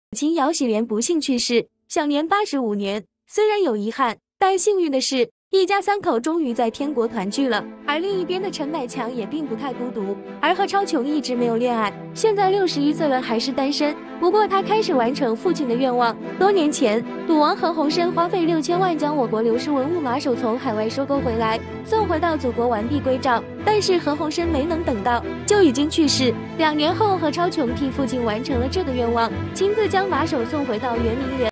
亲姚喜莲不幸去世，享年85年。虽然有遗憾，但幸运的是，一家三口终于在天国团聚了。而另一边的陈百强也并不太孤独，而何超琼一直没有恋爱，现在61岁了还是单身。不过他开始完成父亲的愿望。多年前，赌王何鸿燊花费6000万将我国流失文物马首从海外收购回来，送回到祖国完璧归赵。但是何鸿燊没能等到，就已经去世。2年后，何超琼替父亲完成了这个愿望，亲自将马首送回到圆明园。